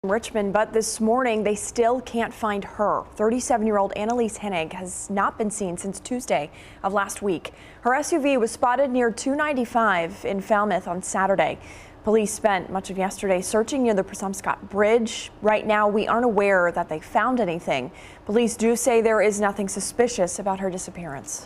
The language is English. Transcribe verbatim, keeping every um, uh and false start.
Richmond, but this morning they still can't find her. thirty-seven-year-old Annalise Hennig has not been seen since Tuesday of last week. Her S U V was spotted near two ninety-five in Falmouth on Saturday. Police spent much of yesterday searching near the Presumscott Bridge. Right now, we aren't aware that they found anything. Police do say there is nothing suspicious about her disappearance.